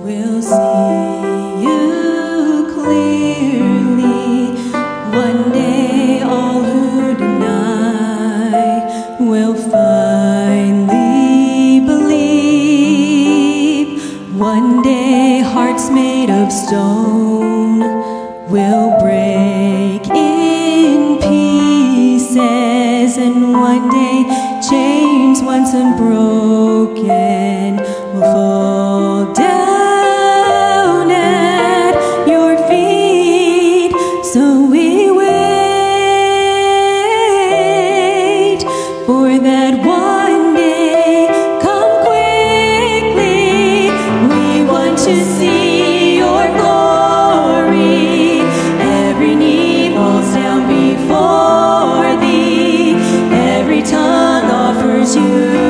will see you clearly. One day all who deny will finally believe. One day hearts made of stone will break in pieces, and one day chains once unbroken will fall down at your feet. So we wait for that one day. Come quickly, we want to see your glory. Every knee falls down before thee, every tongue offers you